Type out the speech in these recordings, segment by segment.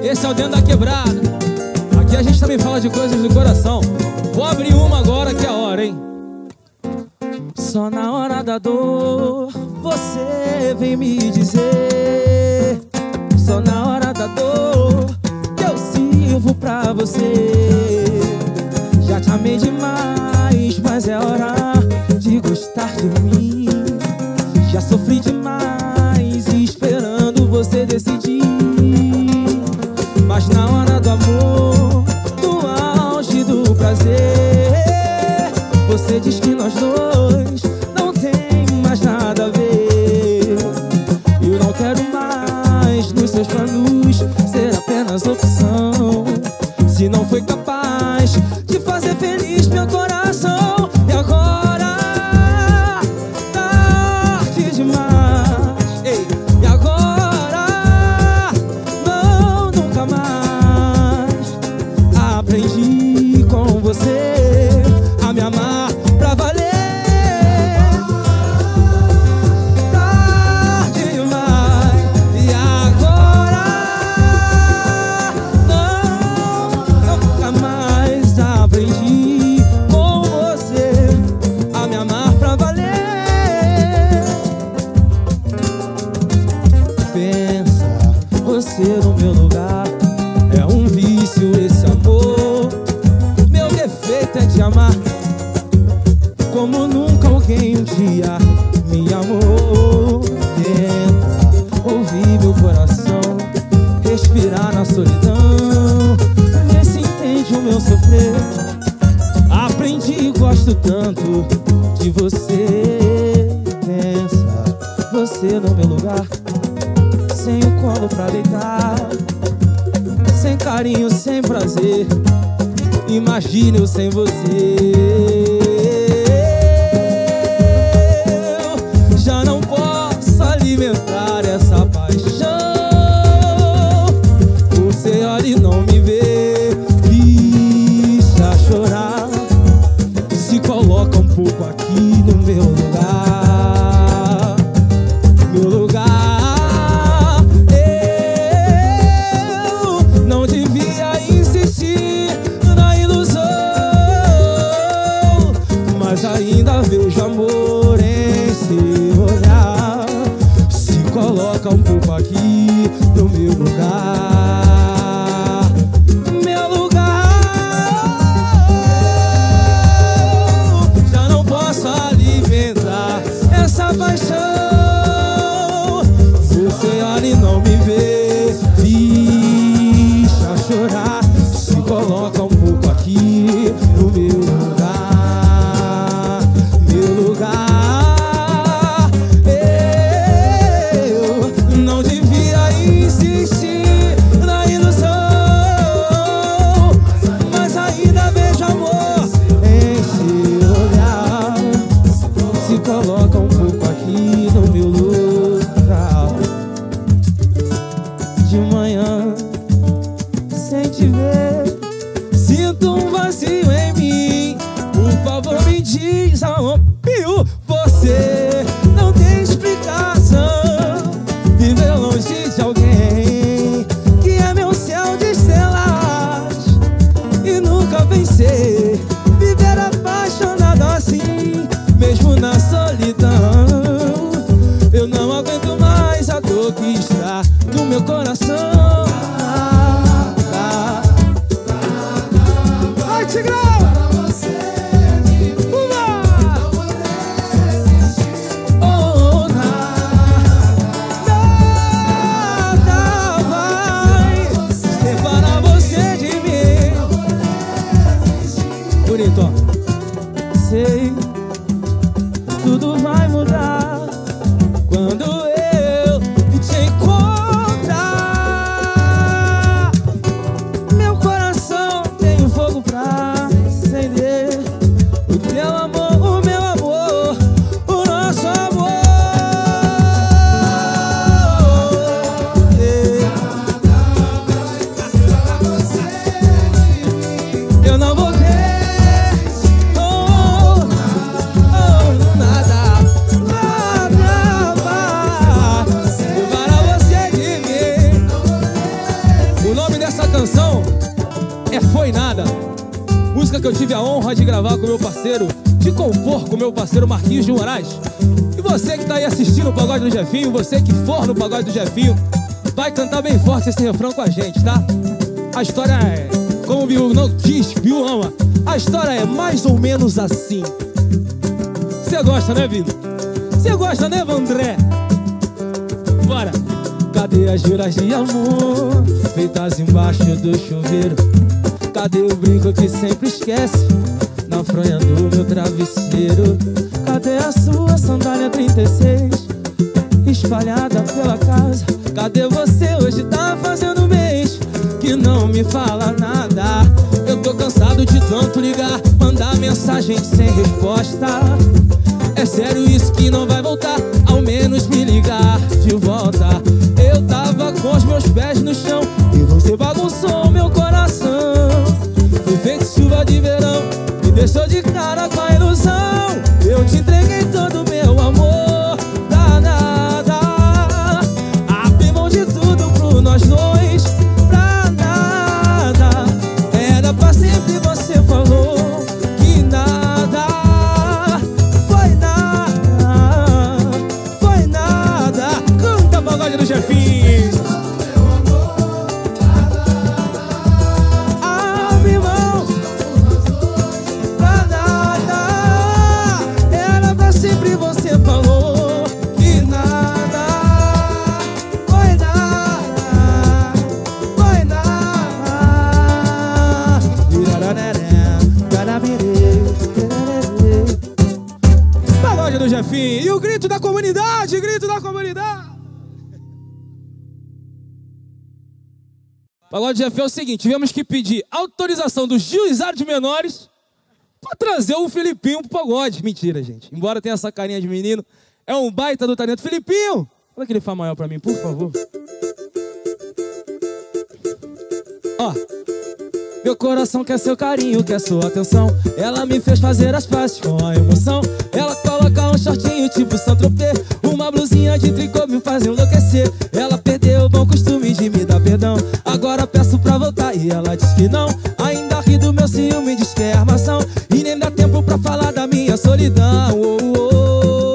Esse é o Dentro da Quebrada. Aqui a gente também fala de coisas do coração. Vou abrir uma agora que é a hora, hein? Só na hora da dor você vem me dizer. Só na hora da dor que eu sirvo pra você. Já te amei demais, mas é hora de gostar de mim. Já sofri demais esperando você decidir. Mas na hora do amor, no auge do prazer, você diz que nós dois não tem mais nada a ver. Eu não quero mais nos seus planos ser apenas opção. Se não foi capaz de fazer feliz meu coração, e agora tarde demais. Ei, e agora não, nunca mais. Aprendi com você a me amar pra valer. Tarde demais. E agora não, nunca mais. Aprendi com você a me amar pra valer. Pensa você no meu lugar. É um vício esse amor. Meu defeito é te amar como nunca alguém um dia me amou. Tenta ouvir meu coração, respirar na solidão, vê se entende o meu sofrer. Aprendi e gosto tanto de você. Pensa você no meu lugar, sem o colo pra deitar, sem carinho, sem prazer. Imagine eu sem você. Eu já não posso alimentar essa paixão. Você olha e não me vê, deixa chorar. Se coloca um pouco aqui no meu lugar. Meu lugar. Eu não devia insistir na ilusão, mas ainda vejo amor em seu olhar. Se coloca um pouco aqui no meu lugar. Meu lugar. Já não posso alimentar essa paixão. Você olha e não me vê, deixa chorar. Se coloca um pouco aqui no meu lugar. Meu lugar. Eu não devia insistir na ilusão, mas ainda vejo amor em seu olhar. Se coloca um pouco aqui no meu lugar. De manhã, sem te ver, sinto um vazio em mim. Por favor me diz aonde você não tem explicação. Viver longe de alguém que é meu céu de estrelas e nunca vencer. Viver apaixonado assim, mesmo na solidão. Eu não aguento mais a dor que está no meu coração. Vai, Tigrão! Oh, que eu tive a honra de gravar com meu parceiro, de compor com meu parceiro Marquinhos de Moraes. E você que tá aí assistindo o Pagode do Jefinho, você que for no Pagode do Jefinho, vai cantar bem forte esse refrão com a gente, tá? A história é, como o Bill não diz, Bill ama, a história é mais ou menos assim. Você gosta, né, Bill? Você gosta, né, Vandré? Bora! Cadê as juras de amor feitas embaixo do chuveiro? Cadê o brinco que sempre esquece na fronha do meu travesseiro? Cadê a sua sandália 36 espalhada pela casa? Cadê você? Hoje tá fazendo mês que não me fala nada. Eu tô cansado de tanto ligar, mandar mensagem sem resposta. É sério isso que não vai voltar? Ao menos me ligar de volta. Eu tava com os meus pés no chão e você bagunçou meu coração. Foi feito chuva de verão, me deixou de cara com a ilusão. Eu te entreguei todo o meu amor, danada. Abri mão de tudo pro nós dois, pra nada. Era pra sempre, você falou que nada. Foi nada, foi nada. Canta Pagode do Jefinho. E o grito da comunidade, grito da comunidade. Pagode Jefinho é o seguinte, tivemos que pedir autorização do juizado de menores pra trazer o Filipinho pro pagode. Mentira, gente. Embora tenha essa carinha de menino, é um baita do talento. Filipinho, fala aquele Fá maior pra mim, por favor. Ó. Meu coração quer seu carinho, quer sua atenção. Ela me fez fazer as pazes com a emoção. Ela coloca um shortinho tipo Saint-Tropez, uma blusinha de tricô me faz enlouquecer. Ela perdeu o bom costume de me dar perdão. Agora peço pra voltar e ela diz que não. Ainda ri do meu ciúme, diz que é armação. E nem dá tempo pra falar da minha solidão. Oh, oh, oh.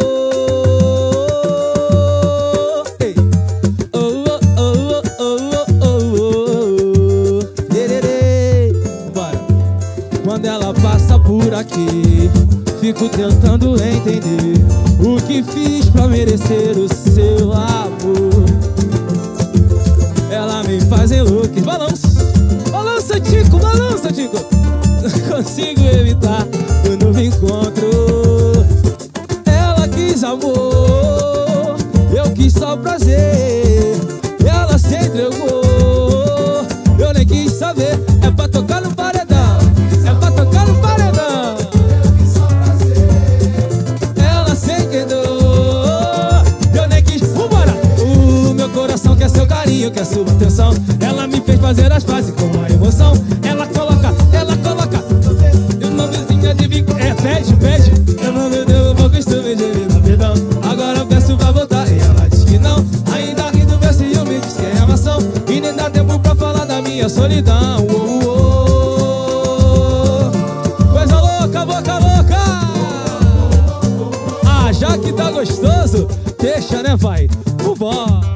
Quando ela passa por aqui, fico tentando entender o que fiz pra merecer o seu amor. Ela me faz enlouquecer. Balança, balança, Tico, balança, Tico. Não consigo evitar o novo encontro. Ela quis amor, eu quis só prazer. Ela se entregou, eu nem quis saber. É pra tocar no paredão, é pra tocar no paredão. Ela se entendeu, eu nem quis. Vambora! O meu coração quer seu carinho, quer sua atenção. Ela me fez fazer as pazes com a emoção. Ela coloca eu não vizinha de bico. É, pede. Eu não me deu o bom costume de me dar perdão. Agora eu peço pra voltar e ela diz que não. Ainda ri do meu ciúme, diz que é amação. E nem dá tempo pra falar da minha solidão. Oh, oh. Coisa louca, boca louca. Ah, já que tá gostoso, deixa, né, vai? Vambora.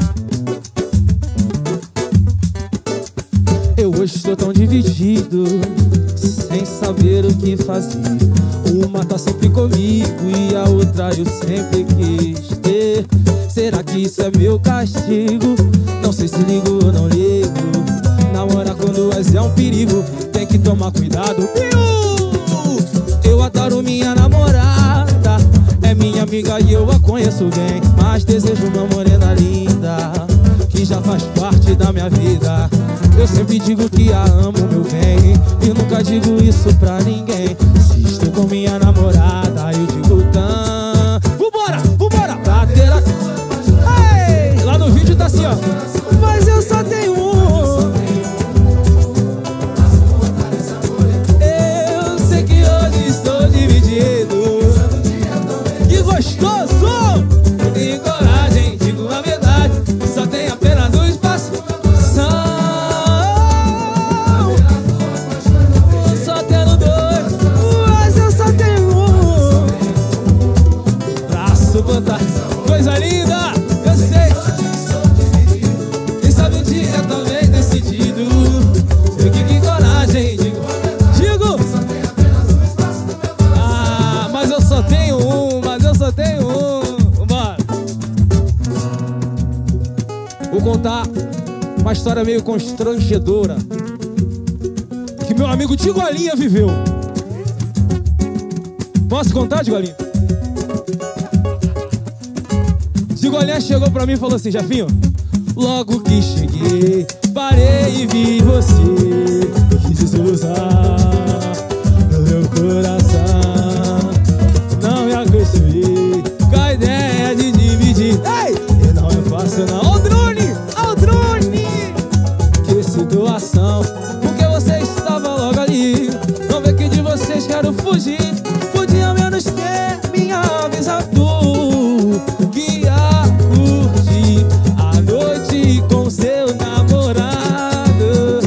Eu hoje estou tão dividido, sem saber o que fazer. Uma tá sempre comigo e a outra eu sempre quis ter. Será que isso é meu castigo? Não sei se ligo ou não ligo. Namorar com duas é um perigo, tem que tomar cuidado. Eu adoro minha namorada, é minha amiga e eu a conheço bem. Mas desejo uma morena linda, que já faz parte da minha vida. Eu sempre digo que a amo, meu bem, e nunca digo isso pra ninguém. Se estou com minha namorada, eu digo tã. Vambora, pra ter a... Ei, lá no vídeo tá assim, ó. Mas eu só tenho um. Eu sei que hoje estou dividido. Que gostoso! Eu tenho coragem, digo a verdade. Só tem apenas um espaço. Só tendo dois. Vou contar uma história meio constrangedora que meu amigo Tigolinha viveu. Posso contar, Tigolinha? Tigolinha chegou pra mim e falou assim: Jefinho, logo que cheguei, parei e vi você, quis desilusar no meu coração. Não me acostumei com a ideia de dividir. Ei! E não é fácil não. Ó o drone! Ó o drone! Que situação, porque você estava logo ali. Não vê que de vocês quero fugir. Podia ao menos ter minha avisa tu, que ia curtir a noite com seu namorado.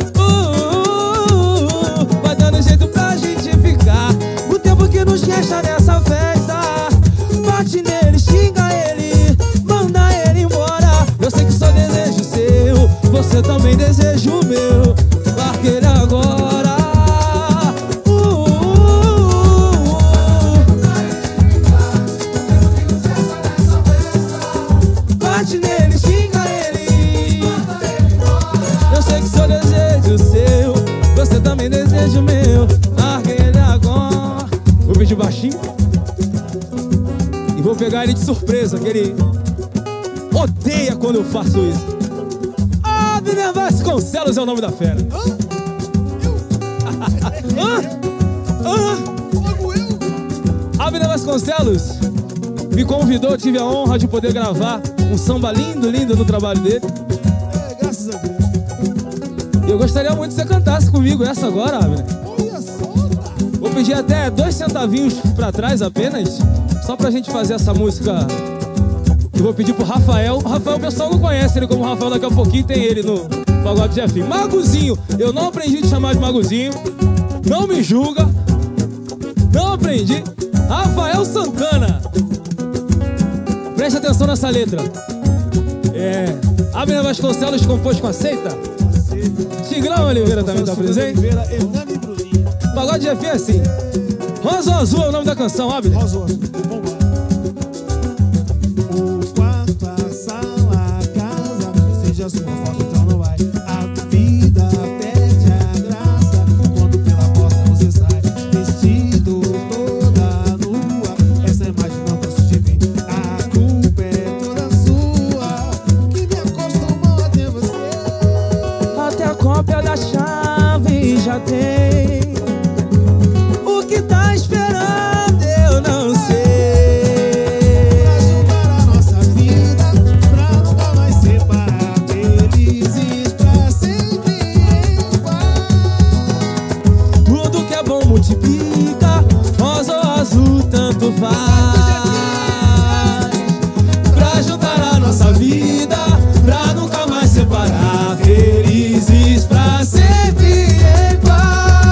Vai dando jeito pra gente ficar o tempo que nos resta nessa festa. Bate nele, xinga ele, manda ele embora. Eu sei que só desejo seu, você também deseja o meu. Larga ele agora. Bate nele, xinga ele. Eu sei que só desejo o seu, você também deseja o meu. Larga ele agora. Vou pedir baixinho e vou pegar ele de surpresa, que ele odeia quando eu faço isso. Abner Vasconcelos é o nome da fera. Abner Vasconcelos me convidou, tive a honra de poder gravar um samba lindo, lindo no trabalho dele. Graças a Deus. E eu gostaria muito que você cantasse comigo essa agora, Abner. Olha só, Vou pedir até 2 centavinhos pra trás apenas, só pra gente fazer essa música. Eu vou pedir pro Rafael. O Rafael o pessoal não conhece ele como Rafael, daqui a pouquinho tem ele no Pagode Jefinho. Maguzinho, eu não aprendi a te chamar de Maguzinho. Não me julga. Não aprendi. Rafael Santana. Preste atenção nessa letra. Abner Vasconcelos compôs com Aceita. Tigrão Oliveira também tá presente. Hernani e Bruninho. Pagode Jefinho é assim. Rosa Azul é o nome da canção, Abner. Rosa Azul. Vamos lá. O quarto, a sala, a casa, seja sua foto, então não vai. A vida perde a graça quando pela porta você sai vestido toda nua. Essa imagem não posso te ver. A culpa é toda sua, que me acostumou a ter você. Até a cópia da chave já tem. O que tá esperando eu não sei. Pra juntar a nossa vida, pra nunca mais separar. Felizes pra sempre igual. Tudo que é bom multiplica, rosa ou azul tanto faz. Pra juntar a nossa vida, pra nunca mais separar. Felizes pra sempre igual.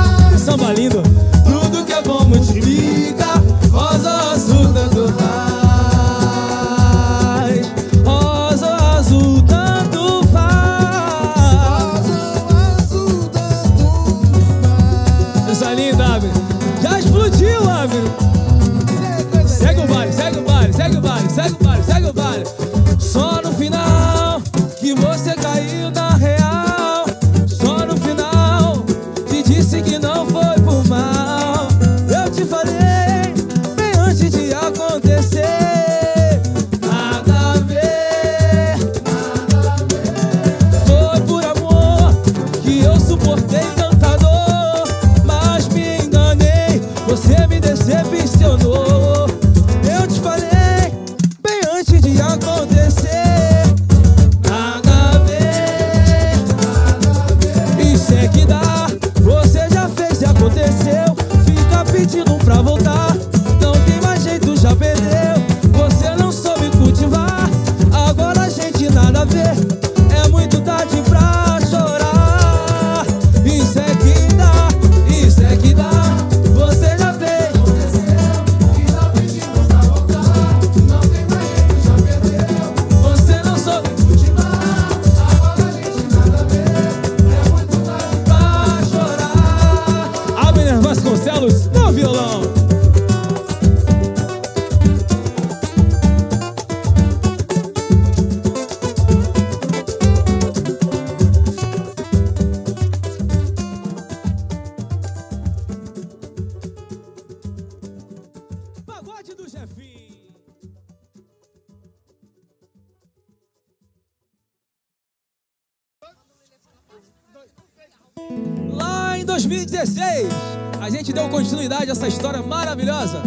2016, a gente deu continuidade a essa história maravilhosa.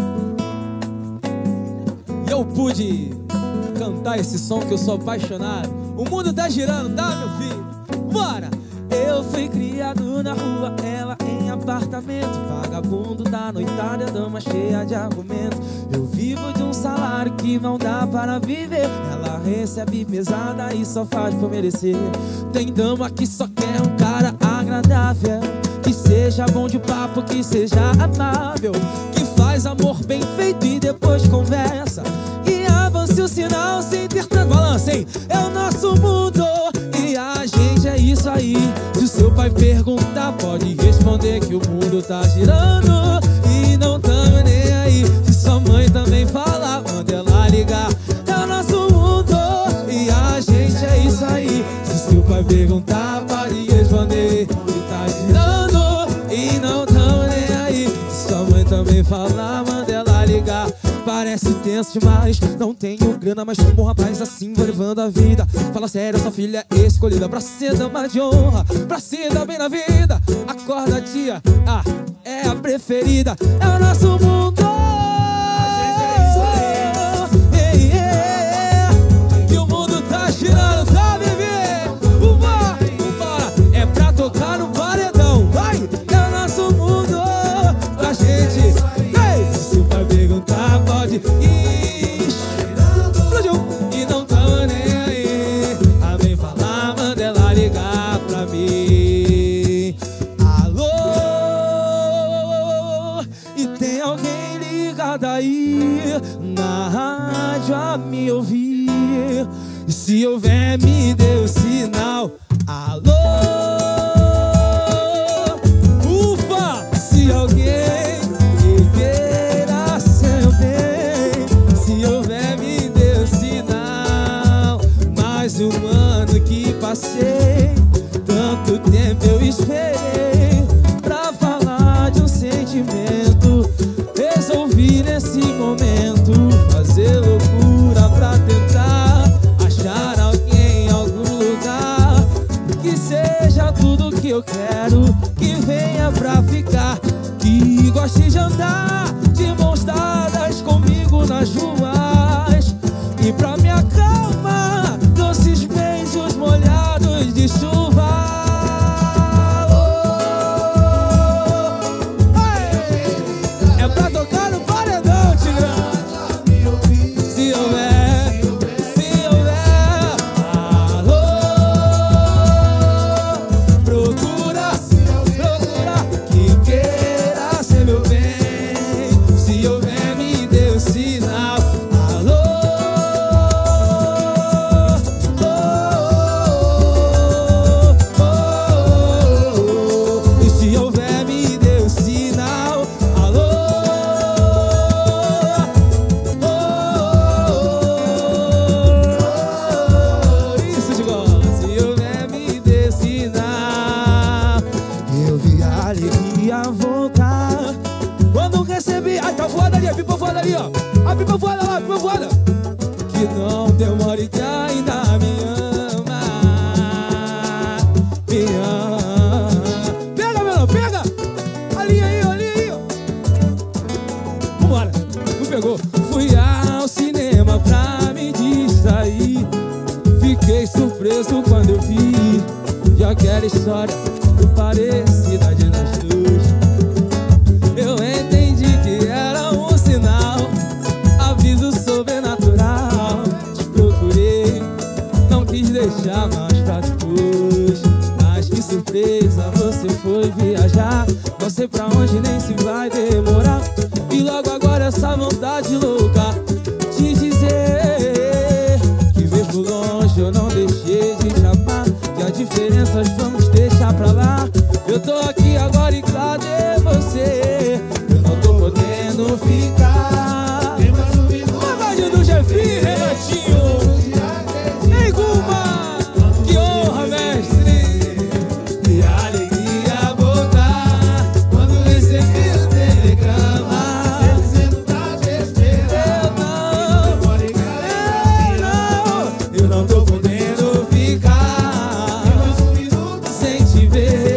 E eu pude cantar esse som que eu sou apaixonado. O mundo tá girando, tá, meu filho? Bora! Eu fui criado na rua, ela em apartamento. Vagabundo da noitada, dama cheia de argumento. Eu vivo de um salário que não dá para viver. Ela recebe mesada e só faz por merecer. Tem dama que só quer um cara agradável, que seja bom de papo, que seja amável, que faz amor bem feito e depois conversa, e avance o sinal sem ter tanto balanço, hein? É o nosso mundo e a gente é isso aí. Se o seu pai perguntar, pode responder que o mundo tá girando e não tamo nem aí. Se sua mãe também falar, manda ela ligar. É o nosso mundo e a gente é isso aí. Se seu pai perguntar, pode responder que tá girando e não tamo nem aí. Se sua mãe também falar, manda ela ligar. Parece tenso demais, não tenho grana, mas como um rapaz assim vou levando a vida. Fala sério, sua filha é escolhida pra ser dama de honra, pra se dar bem na vida. Acorda, tia, é a preferida. É o nosso mundo, a gente é isso aí. E o mundo tá girando, tá, bebê? Vambora, é pra tocar no paredão, vai! É o nosso mundo, a gente. Se o pai perguntar, pode ir. Explodiu e não tamo nem aí. A vem falar, manda ela ligar pra mim. Alô? E tem alguém ligado aí na rádio a me ouvir? E se houver, me dê o sinal. Alô? Ufa! Se alguém que queira seu bem, se houver, me dê o sinal. Mais um ano que passei, tanto tempo eu esperei pra falar de um sentimento. Resolvi nesse momento fazer loucura pra tentar achar alguém em algum lugar que seja tudo que eu quero, que venha pra ficar, que goste de andar de mãos dadas comigo nas ruas, e pra minha calma, doces beijos molhados de chuva. É pra tocar no paredão, Tigrão. Se houver, alô, procura que queira ser meu bem. Se houver, me dê o sinal. Alô, e se houver, me dê o sinal. Alô, isso de gola. Se houver, me dê sinal. Eu vi a alegria voltar quando recebi. Ai, tá voada ali, a pipa voada ali, ó. A pipa voada lá, a pipa voada. Que não demore, que ainda me ama. Me ama. Pega, meu, pega. Ali aí, ó. Vambora, não pegou. Fui ao cinema pra me distrair. Fiquei surpreso quando eu vi de aquela história parecida de nós dois. Eu entendi que era um sinal, aviso sobrenatural. Te procurei, não quis deixar mais pra depois. Mas que surpresa, você foi viajar. Não sei pra onde nem se vai demorar. E logo agora essa vontade louca de dizer que mesmo longe eu não deixei de te amar. Que as diferenças vamos deixar pra lá. Eu tô aqui agora e cadê você? Eu não tô podendo ficar. Mamãe do Jefinho, Renatinho. Ei, Guma, que honra, mestre. E a alegria voltar quando recebi o telegrama. Eu não tô podendo ficar sem te ver.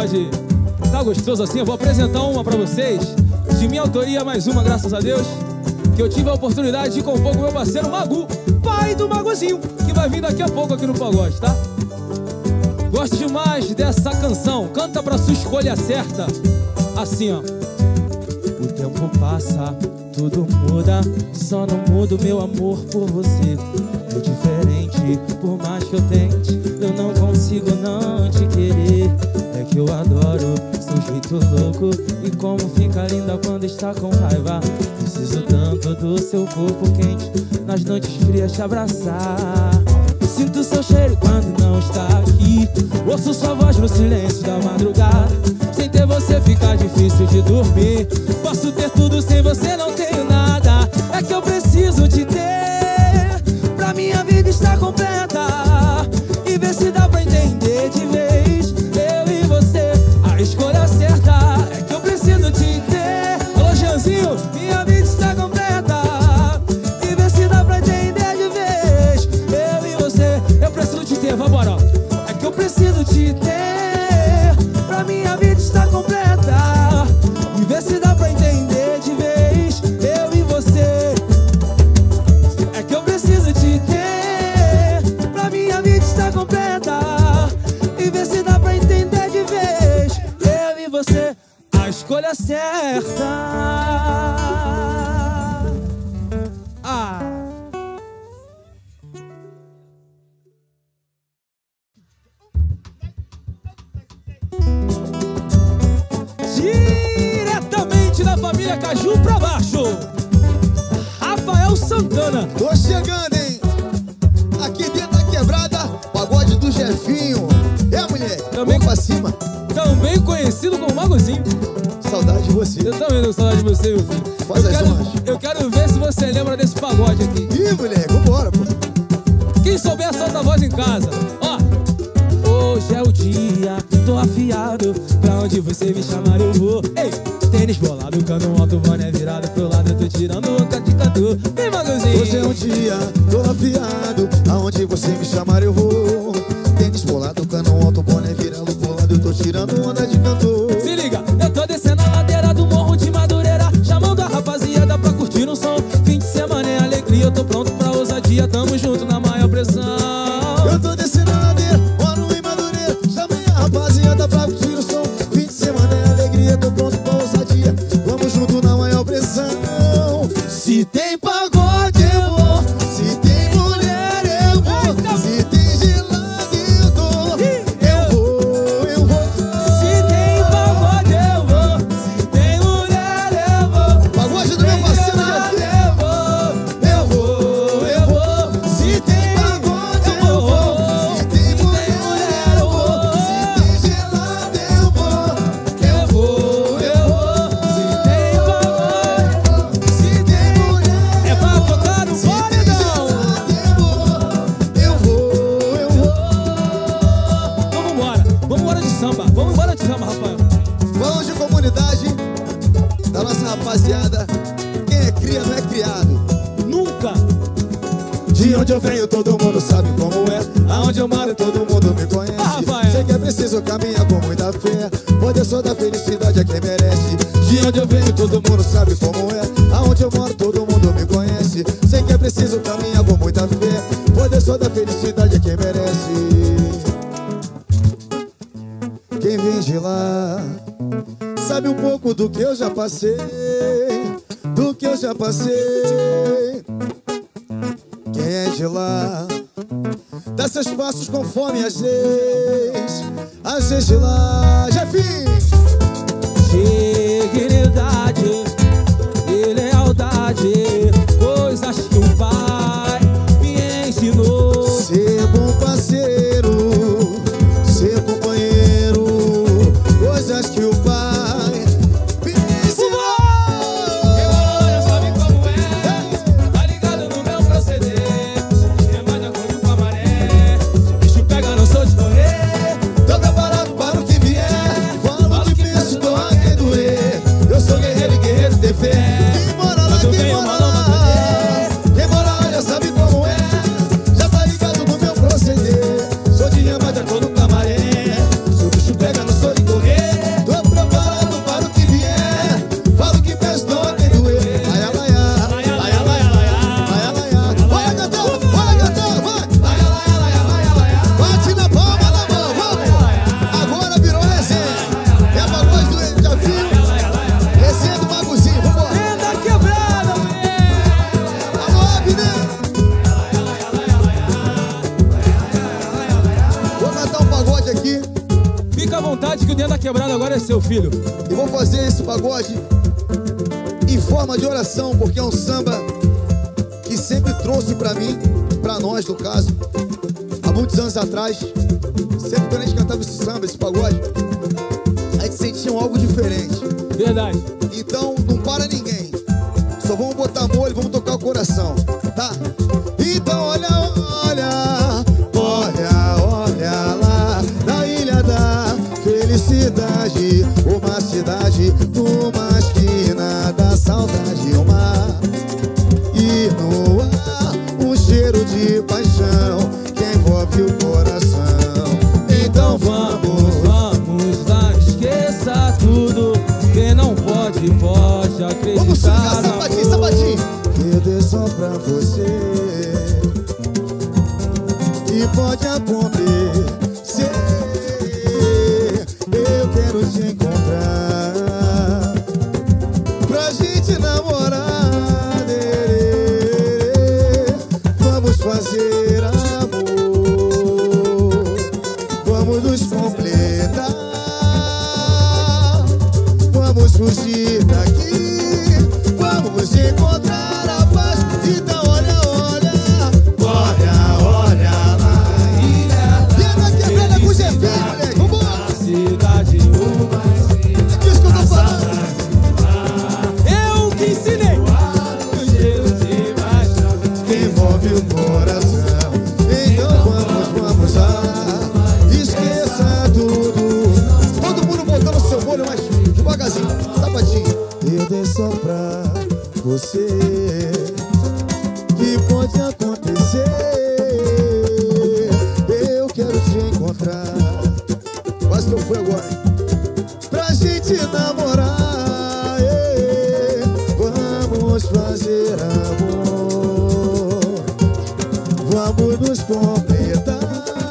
pagode tá gostoso assim, eu vou apresentar uma pra vocês, de minha autoria, mais uma, graças a Deus, que eu tive a oportunidade de compor com meu parceiro Magu, pai do Magozinho, que vai vir daqui a pouco aqui no pagode, tá? Gosto demais dessa canção, canta pra sua escolha certa, assim ó. O tempo passa, tudo muda, só não muda o meu amor por você. É diferente, por mais que eu tente, eu não consigo não te querer. É que eu adoro seu jeito louco e como fica linda quando está com raiva. Preciso tanto do seu corpo quente, nas noites frias te abraçar. Sinto seu cheiro quando não está aqui, ouço sua voz no silêncio da madrugada. Sem ter você fica difícil de dormir. Posso ter tudo, sem você não tenho nada. É que eu preciso te ter pra minha vida estar completa. E ver se dá pra entender de vez, eu e você, a escolha certa. É que eu preciso te ter. Alô, Jeanzinho, minha vida está completa. E ver se dá pra entender de vez, eu e você, eu preciso te ter, vambora. É que eu preciso te ter pra minha vida estar completa. E ver se dá pra entender de vez, eu e você. É que eu preciso te ter pra minha vida estar completa. E ver se dá pra entender de vez, eu e você, a escolha certa. Ah. Diretamente da família Caju pra baixo, Rafael Santana. Tô chegando, hein? Aqui dentro da quebrada, pagode do Jefinho. É, mulher? Também- Vamos pra cima. Também conhecido como Magozinho. Saudade de você. Eu também tô com saudade de você, meu filho. Faz as honras. Eu quero ver se você lembra desse pagode aqui. Ih, moleque, vambora, pô. Quem souber, solta a voz em casa. Ó. Hoje é o dia, tô afiado. Pra onde você me chamar eu vou. Ei, tênis bolado, cano alto, boné virado pro lado. Eu tô tirando onda de cantor. Vem, Magozinho. Hoje é um dia, tô afiado. Aonde você me chamar eu vou. Tênis bolado, cano alto, boné virando pro lado. Eu tô tirando onda de cantor. Se liga, eu tô descendo a ladeira do morro de Madureira, chamando a rapaziada pra curtir um som. Fim de semana é alegria, eu tô pronto pra ousadia. Tamo junto na maior pressão. Eu tô descendo a ladeira, moro em Madureira. Chamei a rapaziada pra curtir o som. Fim de semana é alegria, tô pronto pra ousadia. Vamos junto na maior pressão. Se tem pagode eu vou, se tem mulher eu vou, se tem gelado eu dou. Eu vou. Se tem pagode eu vou, se tem mulher eu vou. Pagode do meu parceiro Jefinho. eu vou. Se tem pagode eu vou, se tem mulher eu vou, se tem gelado eu vou. Se tem pagode, Se tem mulher é pra tocar no paredão. eu vou. Vamos embora de samba, Rafael. Vamos de comunidade da nossa rapaziada. Quem é cria não é criado. Nunca. De onde eu venho todo mundo sabe como é. Aonde eu moro todo mundo me conhece. Rafael. Sei que é preciso caminhar com muita fé, poder só dar felicidade a quem merece. De onde eu venho todo mundo sabe como é. Aonde eu moro todo mundo me conhece. Sei que é preciso caminhar com muita fé, poder só dar felicidade a quem merece. Quem vem de lá sabe um pouco do que eu já passei, do que eu já passei. Quem é de lá dá seus passos conforme as leis de lá. Jefinho! Dignidade e lealdade, coisas que o pai me ensinou. Ser bom parceiro, ser companheiro, coisas que o pai me ensinou. Já sabe como é, tá ligado no meu proceder. É mais de acordo com a maré, se o bicho pega não sou de correr. Tô preparado para o que vier. Falo o que penso, tô a quem doer. Eu sou guerreiro e guerreiro de fé. Quem mora lá, quem mora lá. Quem mora lá já sabe como é. Já tá ligado no meu proceder. Sou de ama de acordo com a maré. Se o bicho pega, não sou de correr. quebrada agora é seu, filho. E vou fazer esse pagode em forma de oração, porque é um samba que sempre trouxe pra mim, pra nós no caso, há muitos anos atrás. Sempre quando a gente cantava esse samba, esse pagode, a gente sentia algo diferente. Verdade. Então não para ninguém, só vamos botar molho, vamos tocar o coração, tá? Então olha, olha, olha, olha lá na ilha da felicidade, uma cidade numa esquina da saudade, o mar e no ar um cheiro de paixão que envolve o coração. Então Vamos lá, esqueça tudo. Quem não pode acreditar. vamos swingar, sapatinho, sapatinho. Eu dei só pra você e pode acontecer. Eu quero te encontrar pra gente namorar. Vamos fazer amor, vamos nos completar, vamos fugir daqui, vamos encontrar a paz. Então olha, olha, olha, olha lá. Pena quebrada com GP, moleque, vambora. Cidade uma É disso que eu tô falando. eu que ensinei. O cheiro de paixão Que envolve o coração. Então vamos lá, esqueça tudo. Todo mundo botando o seu molho, mas devagarzinho, sapatinho. Eu dei só pra você que pode acontecer. Eu quero te encontrar. Quase que eu fui agora, hein? Pra gente namorar, vamos fazer amor, vamos nos completar,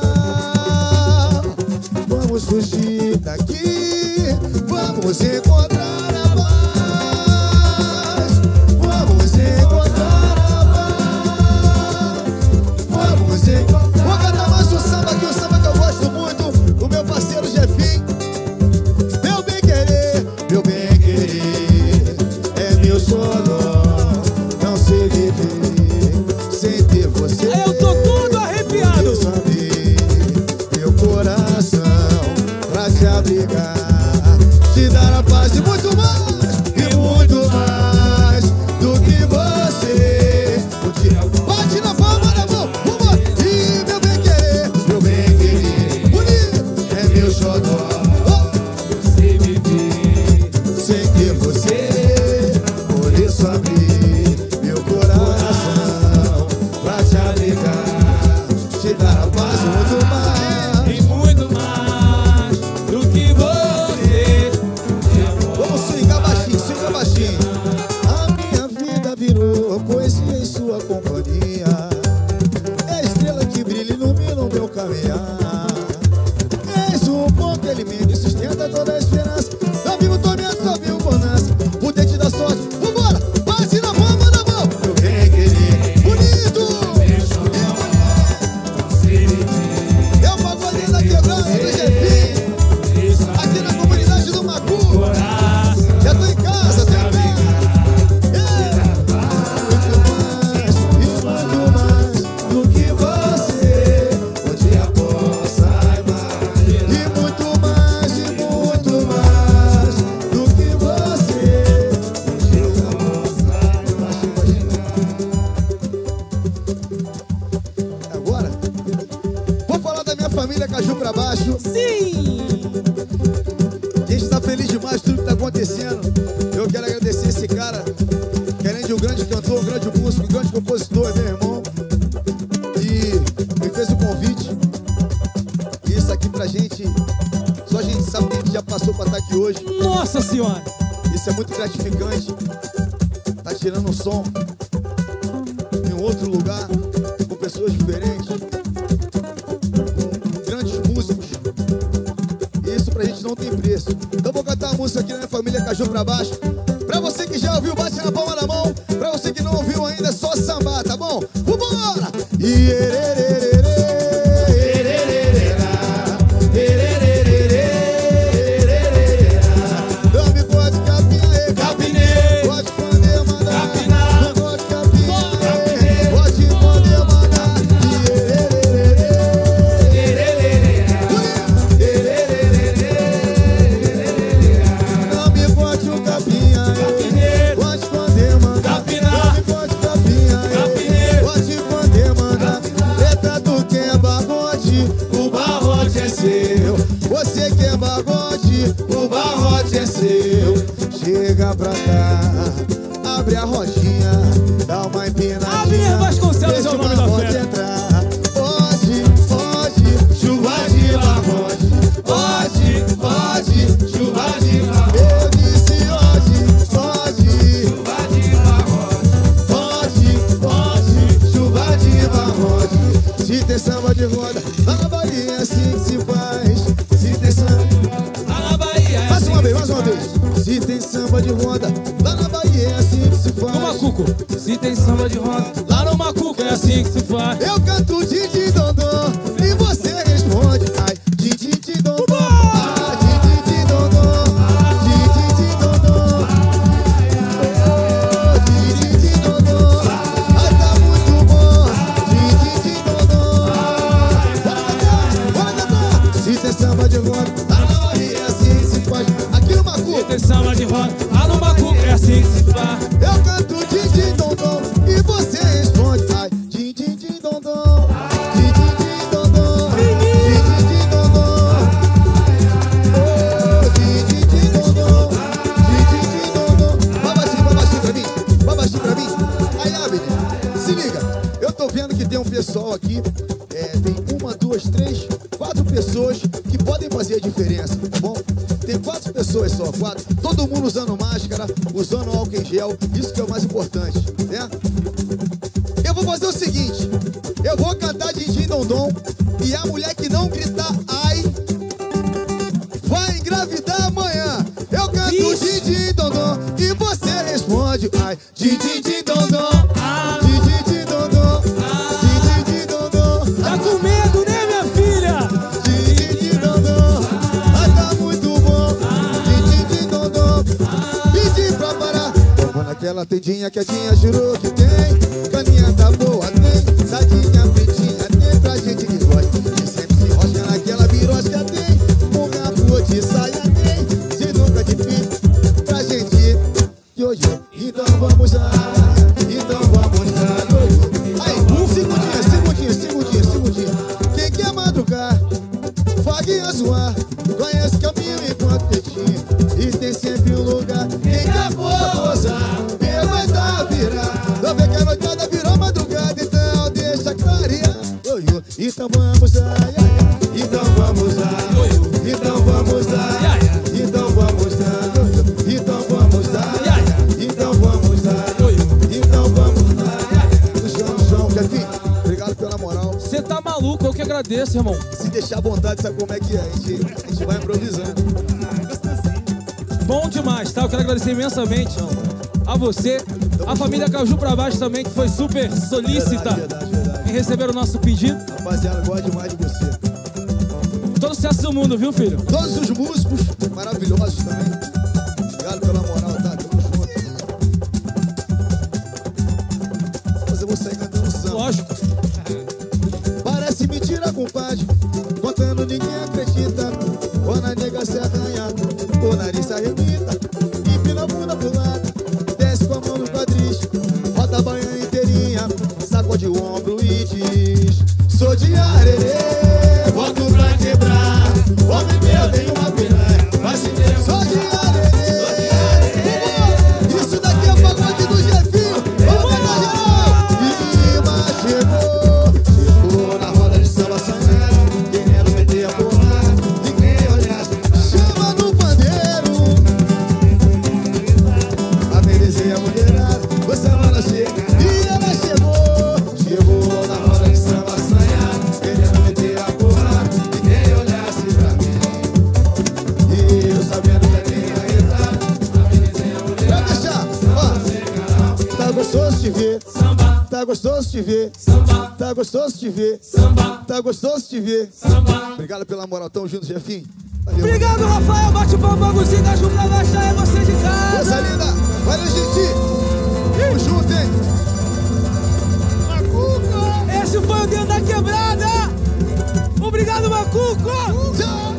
vamos fugir daqui, vamos encontrar a paz, vamos encontrar a paz, vamos encontrar. Vou cantar mais um samba aqui, um samba que eu gosto muito, o meu parceiro Jefinho. Meu bem querer é meu xodó, não sei viver sem ter você. Eu tô todo arrepiado. Eu só abri meu coração pra te abrigar, te dar a paz e muito mais do que você. Bate na palma da mão, vambora. E meu bem querer, bonito, é meu xodó. Sem ter você, por isso abri meu coração pra te alegrar, te dar a paz e muito mais do que você. Vamos swingar baixinho. A minha vida virou poesia em sua companhia, é a estrela que brilha e ilumina o meu caminhar. És o bom que alimenta e sustenta toda a esperança. Tá vivo, tô minha, só vivo bonança. O dente da sorte, vambora, bate na palma da mão. Meu bem querer, bonito. É o pagodinho da quebrada do Jefinho, aqui na comunidade do Macu. Já tô em casa, tô em pé. Muito mais do que você podia possa mais. E muito mais do que você podia possa. Agora, vou falar da minha família Caju pra baixo. Sim. A gente tá feliz demais com tudo que tá acontecendo. Eu quero agradecer esse cara, que além de um grande cantor, um grande músico, um grande compositor, é meu irmão, e me fez o convite. E isso aqui pra gente, só a gente sabe que a gente já passou pra estar aqui hoje. Nossa Senhora. Isso é muito gratificante. Tá tirando um som em um outro lugar, com pessoas diferentes, com grandes músicos. E isso pra gente não tem preço. Então vou cantar a música aqui na minha família Caju pra baixo. Pra você que já ouviu, bate na palma da mão. Pra você que não ouviu ainda, é só sambar, tá bom? Vambora! barrote é seu. Chega pra cá, abre a rodinha, dá uma empinadinha. Abner Vasconcelos é o nome da festa. Entrar. Pode, chuva de barrote. Pode, chuva de barrote. Eu disse pode, chuva de barrote. Pode, chuva de barrote. Se tem samba de roda, lá na Bahia é assim que se faz. Se tem samba... Lá na Bahia é Mais uma vez. Se tem samba de roda, lá na Bahia é assim que se faz. no Macuco. Se tem samba de roda, lá no Macuco é assim que se faz. Eu canto Didi Dondô e você responde. Ai, Didi Dondô. Ai, Didi Dondô. Didi Dondô. Oh, Didi Dondô. Ai, tá muito bom. Didi Dondô. Bora cantar. Se tem samba de roda, lá na Bahia é assim que se faz. Aqui no Macuco. Se tem samba de roda, lá no Macuco é assim que se faz. Eu canto Didi Dondô e você responde. Ai, Didi Dondô. Didi Dondô. Didi Dondô. Oh, Didi Dondô. Didi Dondô. Babaxinho pra mim. Aí, Abner, se liga. Eu tô vendo que tem um pessoal aqui. Tem 1, 2, 3, 4 pessoas que podem fazer a diferença, tá bom? Tem 4 pessoas só, 4. Todo mundo usando máscara, usando álcool em gel. Isso que é o mais importante, né? Eu vou fazer o seguinte. Eu vou cantar Didi Dondom e a mulher que não gritar ai vai engravidar amanhã. Eu canto Didi Dondom e você responde ai Didi Dondom. Didi Dondom. Didi Dondom. Tá com medo, né, minha filha? Didi Dondom. Ai, tá muito bom. Didi Dondom. Pedi pra parar. Vamos naquela tendinha que a Dinha jurou que tem. Caninha tá boa, tem. Sadinha pretinha, tem pra gente que gosta. E sempre se rocha naquela birosca, tem. Um rabo de saia, tem. Sinuca de pinto pra gente. Ioiô, então vamos lá. Então vamos lá, ioiô. Aí, segundinho. Quem quer madrugar, vaguinha zoar. Conhece caminho enquanto peitinho. E tem sempre um lugar. Quem quer gozar, vai dar virar. Não vê que a noitada virou madrugada, então deixa clarear. Ioiô, então vamos lá, então vamos lá. Então vamos lá, então vamos lá. Então vamos lá, então vamos lá. Então vamos lá. No chão, Jefinho, obrigado pela moral. Você tá maluco, eu que agradeço, irmão. Se deixar à vontade, sabe como é que é? A gente vai improvisando. Bom demais, tá? Eu quero agradecer imensamente a você, a família Caju pra baixo também, que foi super solícita Verdade. em receber o nosso pedido. Rapaziada, gosto demais de você. Todo sucesso do mundo, viu, filho? Todos os músicos maravilhosos também. Obrigado pela moral, tá? Tamo junto. Mas eu vou sair cantando samba. Lógico. Parece mentira, compadre. Contando, ninguém acredita. Ou na nega se arranha, ou nariz se arrebita. Empina a bunda pro lado, desce com a mão nos quadris. Bota a banha inteirinha, sacode o ombro e diz: sou de arerê, volto pra quebrar. Homem meu, tem uma piranha, vai se ter. Sou de arerê. Isso daqui é o pagode do Jefinho. Vamos lá, geral. Lima chegou na roda de samba sangrando, querendo meter a porrada. Ninguém olhar, chama no pandeiro. A beleza e a mulherada, o samba ela chega e ela chegou na roda de samba assanhada, querendo meter a porrada. Ninguém olhasse pra mim e eu sabendo que nem ia entrar. A beleza e a mulherada, pra deixar, ó, tá gostoso de ver. Tá gostoso de ver, tá gostoso de ver, tá gostoso de ver. Obrigado pela moral, tamo junto, Jefinho. Valeu. Obrigado, Rafael. Bate o palmo, Agostinho, Caju pra baixo, é você de casa. Coisa linda, valeu, gente. Tamo junto, hein? Esse foi o Dedo da Quebrada. Obrigado, Macuco. Tchau.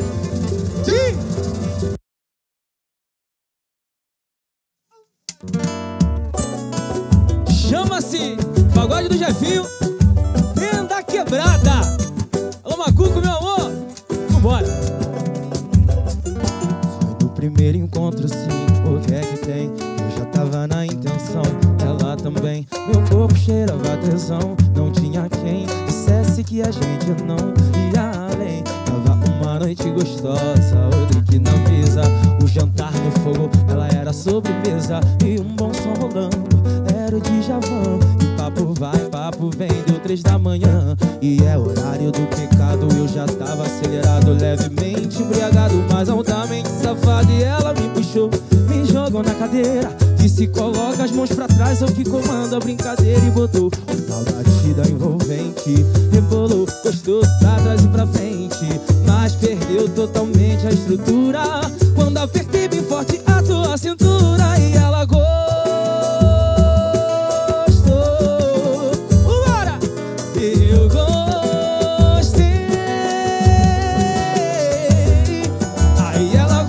Chama-se Pagode do Jefinho, Dedo da Quebrada. Alô, Macuco, meu amor. Vambora. Foi no primeiro encontro sim, o que é que tem? Eu já tava na intenção, ela também. Meu corpo cheirava tesão, não tinha quem dissesse que a gente não ia além. Tava uma noite gostosa, o drink na mesa, o jantar no fogo, ela era sobremesa. E um bom som rolando, era o Djavan. E papo vai, papo vem, deu 3 da manhã. E é horário do pecado, eu já tava acelerado, levemente embriagado, mas altamente safado. E ela me puxou, me jogou na cadeira, disse coloca as mãos pra trás, eu que comando a brincadeira. E botou uma batida envolvente, rebolou gostoso pra trás e pra frente, mas perdeu totalmente a estrutura quando apertei bem forte a tua cintura. E ela gostou, bora! Eu gostei. Aí ela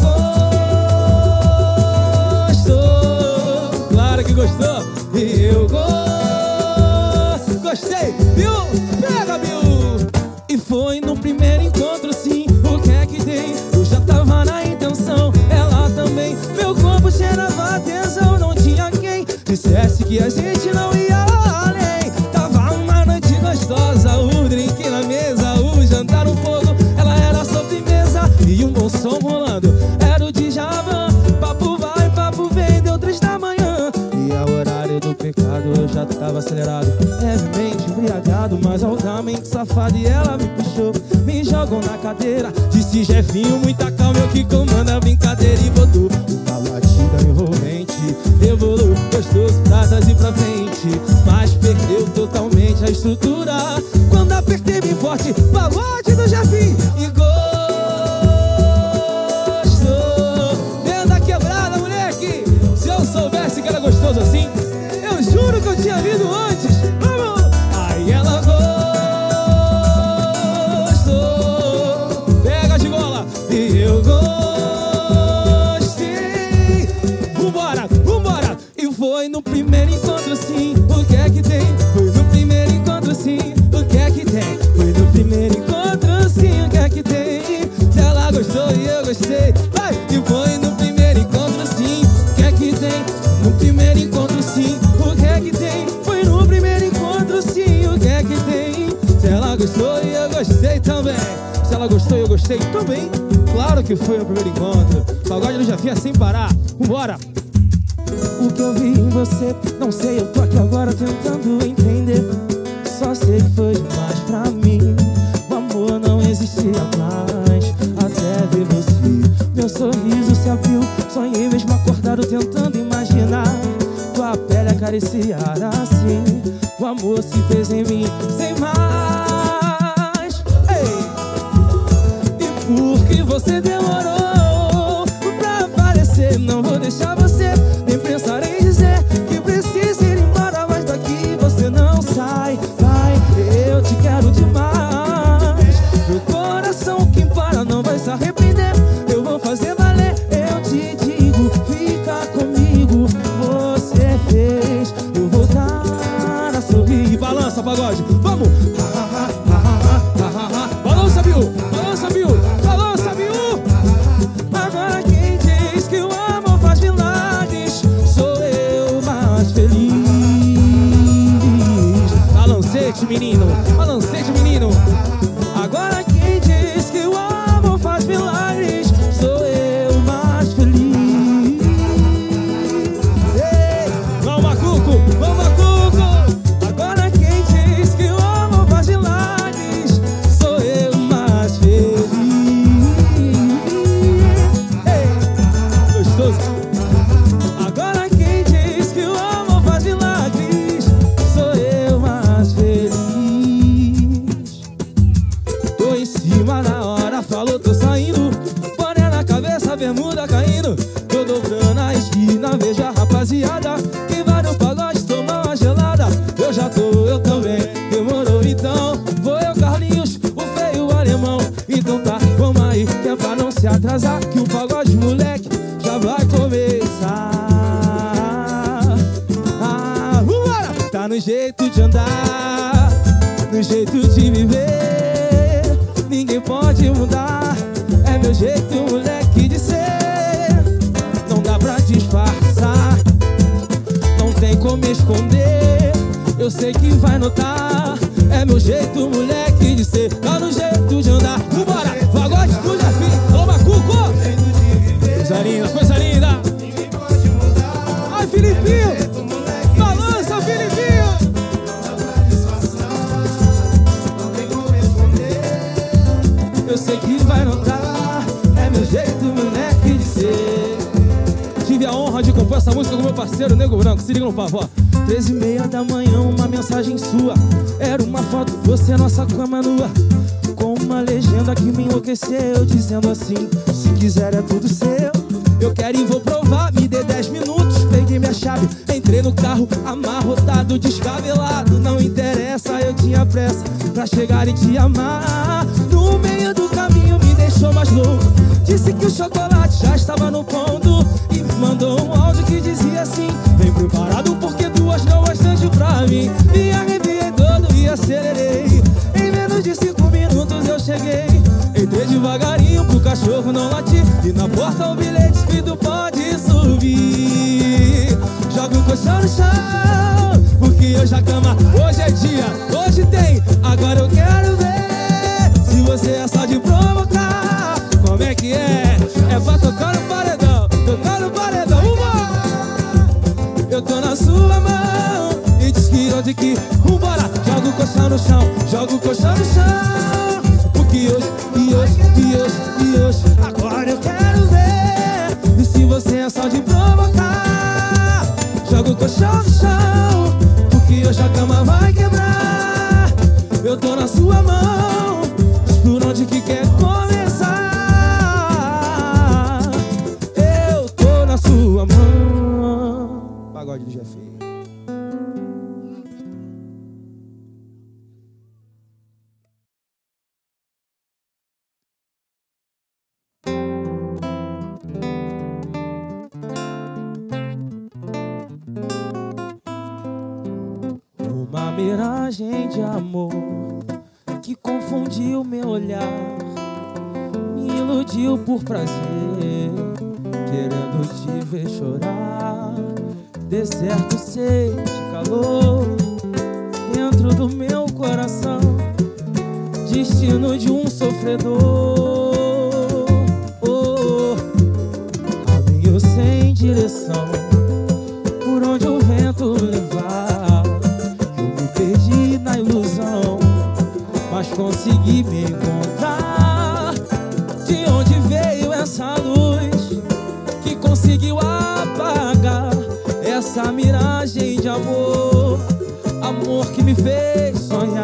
gostou, claro que gostou. E eu gostei, viu? Pega, viu? E foi no primeiro encontro sim, o que é que tem? Eu já tava na intenção, ela também. Meu corpo cheirava tesão, não tinha quem dissesse que a gente não ia além. Tava uma noite gostosa, o drink na mesa, o jantar no fogo, ela era sobremesa. E um bom som rolando, era o Djavan. Papo vai, papo vem, deu 3 da manhã. E é o horário do pecado, eu já tava acelerado, levemente embriagado, mas altamente safado. E ela me puxou, me jogou na cadeira, disse Jefinho, muita calma, eu que comando a brincadeira. E botou uma batida envolvente, rebolou gostoso pra trás e pra frente, mas perdeu totalmente a estrutura quando apertei bem forte, pagode do Jefinho. E gostou, dentro da quebrada, moleque. Se eu soubesse que era gostoso assim, eu juro que eu tinha vindo antes. Vamos! Aí ela gostou, pega de gola. E eu gostei. Vambora, vambora. E foi no primeiro encontro sim, o que é que tem? Foi no primeiro encontro sim, o que é que tem? Foi no primeiro encontro sim, o que é que tem? Se ela gostou e eu gostei, vai! E foi no primeiro encontro sim, o que é que tem? No primeiro encontro sim, o que é que tem? Foi no primeiro encontro sim, o que é que tem? Se ela gostou e eu gostei também. Se ela gostou e eu gostei também. Claro que foi no primeiro encontro. Pagode do Jefinho sem parar. Vambora! O que eu vi em você, não sei, eu tô aqui agora tentando entender. Só sei que foi demais pra mim. O amor não existia mais até ver você. Meu sorriso se abriu, sonhei mesmo acordado tentando imaginar tua pele acariciar assim. O amor se fez em mim sem mais. Ei! E por que você demorou pra aparecer? Não vou deixar você nem pensar em dizer que precisa ir embora, mas daqui você não sai. Vai, eu te quero demais. Meu coração que para não vai se arrepender. Eu vou fazer valer, eu te digo, fica comigo. Você fez eu voltar a sorrir. Balança, pagode, vamos! Balança, Bill! Balança, Bill! Balança, Bill! Agora quem diz que o amor faz milagres sou eu mais feliz. Balancete, menino! Balancete, menino! Agora quem diz que o amor faz milagres sou eu mais feliz. Ei, vamos, Macuco! Vamos, Macuco! Agora quem diz que o amor faz milagres sou eu mais feliz. Ei, gostoso! Agora quem diz que o amor faz milagres sou eu mais feliz. Tô em cima na hora, falou, tô saindo. Boné na cabeça, bermuda caindo. Tô dobrando a esquina, vejo a rapaziada que vai no pagode tomar uma gelada. Eu já tô, eu também. Demorou então, vou eu, Carlinhos, o feio o alemão. Então tá, vamos aí, que é pra não se atrasar, que o pagode moleque já vai começar. Vambora! Tá no jeito de andar, no jeito de viver, ninguém pode mudar. É meu jeito, moleque, de ser. esconder. Eu sei que vai notar, é meu jeito, moleque, de ser. Tá no jeito de andar. Vambora, pagode do Jefinho. Alô, Macuco. Coisa linda, coisa linda. Ai, Filipinho. Balança, Filipinho. Eu sei que vai notar, é meu jeito, moleque, de ser. Tive a honra de compor essa música com meu parceiro Nego Branco. Se liga no papo, ó. 13h30 da manhã, uma mensagem sua. Era uma foto, você, nossa cama nua, com uma legenda que me enlouqueceu, dizendo assim: se quiser é tudo seu. Eu quero e vou provar, me dê 10 minutos. Peguei minha chave, entrei no carro, amarrotado, descabelado. Não interessa, eu tinha pressa pra chegar e te amar. No meio do caminho me deixou mais louco. Disse que o chocolate já estava no ponto e me mandou um áudio que dizia assim: vem preparado porque duas não bastante pra mim. Me arrepiei todo e acelerei. Em menos de 5 minutos eu cheguei. Entrei devagarinho pro cachorro não latir, e na porta o bilhete escrito: pode subir. Joga o colchão no chão, porque hoje a cama, hoje é dia, hoje tem. Agora eu quero ver se você é só de provocar. Como é que é? É pra tocar no paredão, tocar no paredão. Eu tô na sua mão e diz que onde que. Vambora, joga o colchão no chão, joga o colchão no chão, porque hoje, e hoje, agora eu quero ver. E se você é só de provocar, joga o colchão no chão, porque hoje a cama vai quebrar. Eu tô na sua mão, diz por onde que quer começar. Eu tô na sua mão. Pagode do Jefinho. Uma miragem de amor que confundiu meu olhar, me iludiu por prazer, querendo te ver chorar. Deserto, sede, calor dentro do meu coração, destino de um sofredor. Caminho sem direção, por onde o vento levar. Eu me perdi na ilusão, mas consegui me encontrar. De onde veio essa luz que conseguiu apagar essa miragem de amor, amor que me fez sonhar.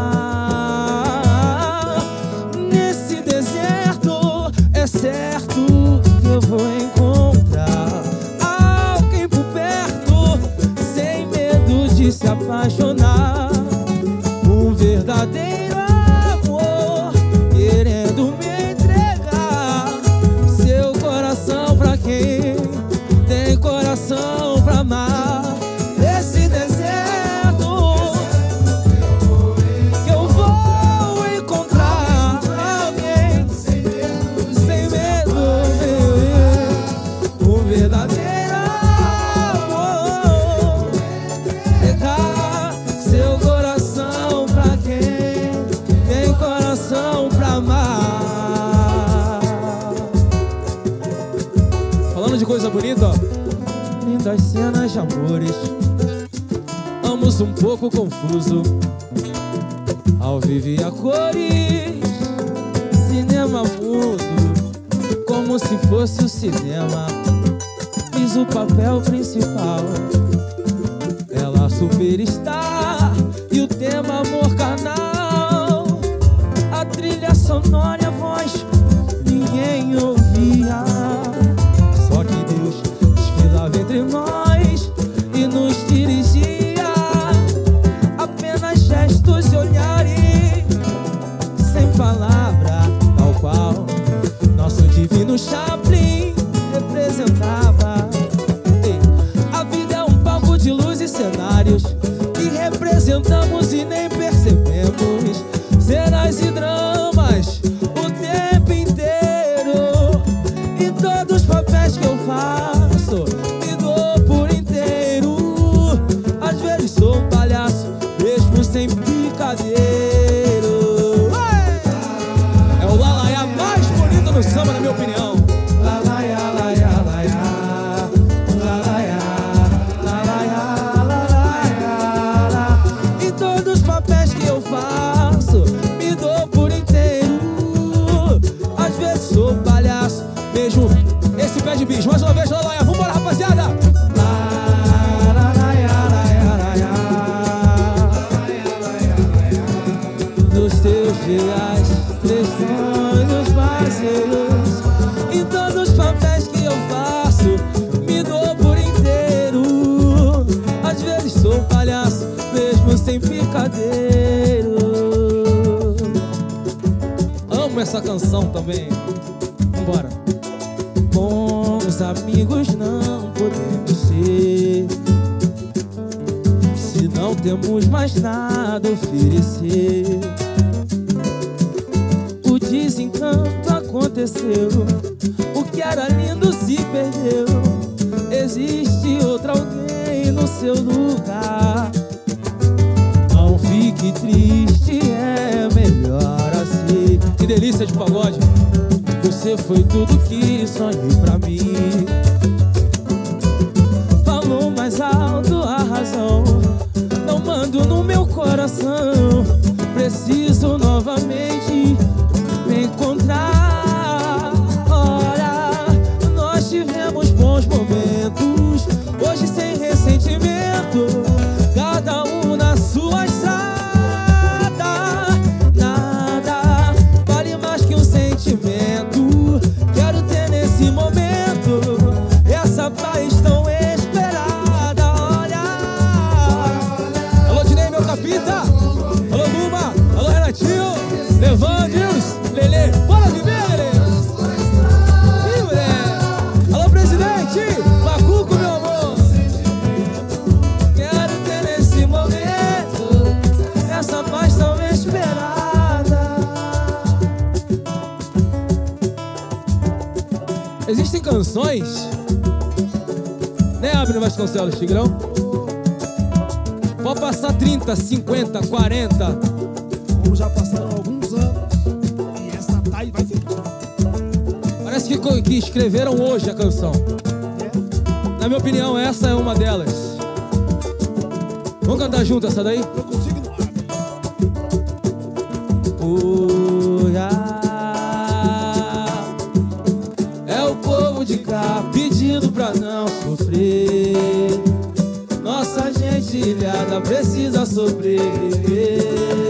Nesse deserto é certo que eu vou encontrar alguém por perto, sem medo de se apaixonar. Um verdadeiro amor, querendo me entregar seu coração pra quem tem coração pra amar. Nesse deserto que eu vou encontrar alguém sem medo, um verdadeiro amor, entregar seu coração pra quem tem coração pra amar. Falando de coisa bonita, ó. Lindas cenas de amores, ambos um pouco confuso, ao vivo e a cores, cinema mudo, como se fosse o cinema. Fiz o papel principal, ela superstar, e o tema amor carnal. A trilha sonora e a voz ninguém ouvia, só que Deus desfilava entre nós e nos dirigia. Apenas gestos e olhares, sem palavra, tal qual nosso divino Chaplin representava. A vida é um palco de luz e cenários que canção também. Vambora. Bons amigos não podemos ser se não temos mais nada a oferecer. O desencanto aconteceu, o que era lindo se perdeu. Existe outro alguém no seu lugar. Não fique triste, é melhor assim. Que delícia de pagode. Você foi tudo que sonhei pra mim. Falou mais alto a razão, não mando no meu coração. Preciso novamente me encontrar. Olha, nós tivemos bons momentos, hoje sem ressentimento, cada um na sua estrada. Nada vale mais que um sentimento. Quero ter nesse momento essa paz tão esperada. Olha, alô Dinei, meu capita. Alô Luma, alô Renatinho, Levandios, Lelê, bora viver, Lelê. Ih, mulher. Alô presidente, Macuco, meu amor. Quero ter nesse momento essa paz tão esperada. Existem canções, né, Abner Vasconcelos, Tigrão? Pode passar 30, 50, 40. Como já passaram alguns anos, e essa tá e vai ficar. Parece que escreveram hoje a canção. É, Na minha opinião, essa é uma delas. Vamos cantar junto essa daí? eu consigo no ar. É o povo de cá pedindo pra não sofrer. Nossa gente ilhada precisa sobreviver.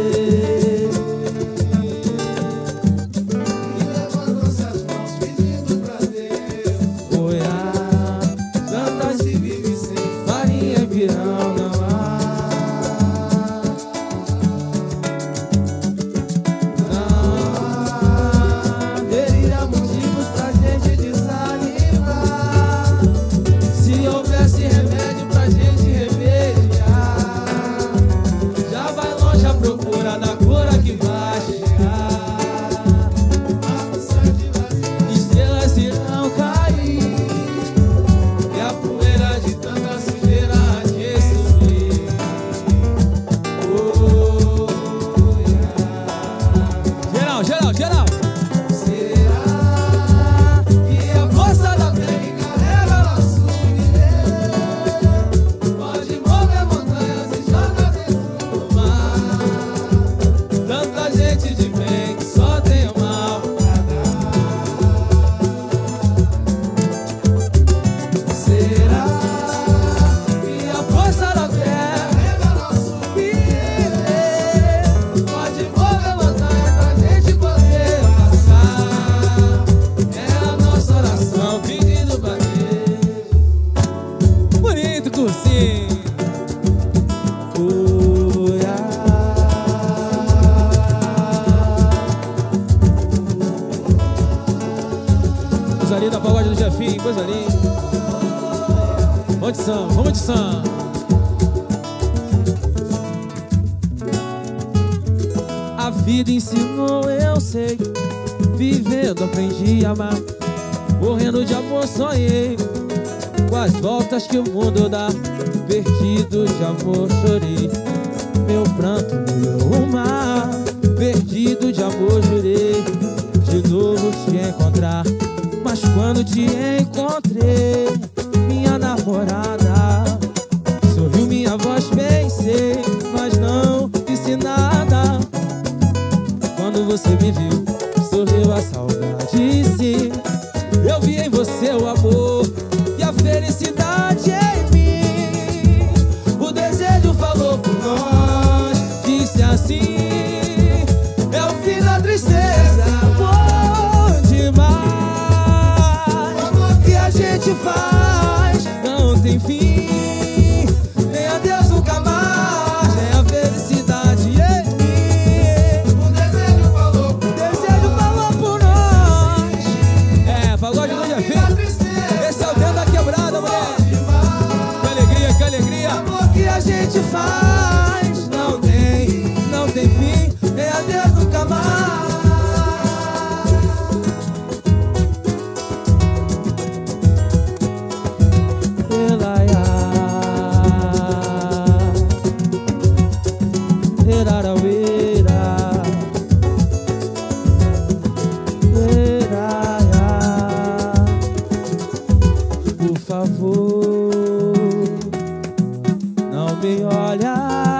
E levando-se as mãos pedindo pra Deus. Olhar, tanta se vive sem farinha, pirão não há. Não teria motivos pra gente desanimar. Se houvesse remédio pra gente remediar, já vai longe a procura da cura que vai chegar. Estrelas irão cair e a poeira de tanta sujeira de subir. Geral, geral, geral. Será que a força da fé que carrega nosso viver pode mover montanhas e jogar dentro do mar? Tanta gente de bem que só tem o mal pra dar. Será que a força da fé carrega nosso viver pode mover montanhas pra gente poder passar? É a nossa oração pedindo pra Deus. Bonito cursinho. Coisa linda, pagode do Jefinho, coisa linda. Vamos de samba, vamos de samba. A vida ensinou, eu sei. Vivendo aprendi a amar. Morrendo de amor sonhei. Com as voltas que o mundo dá. Perdido de amor chorei. Meu pranto virou o mar. Perdido de amor jurei de novo te encontrar. Mas quando te encontrei, minha namorada, sorriu minha voz, pensei, mas não disse nada. Quando você me viu, sorriu a saudade, sim. Eu vi em você o amor e a felicidade em mim. O desejo falou por nós, disse assim: é o fim da tristeza, bom demais. O amor que a gente faz não tem fim, nem adeus nunca mais, nem a felicidade em mim. O desejo falou por amor. Não me olha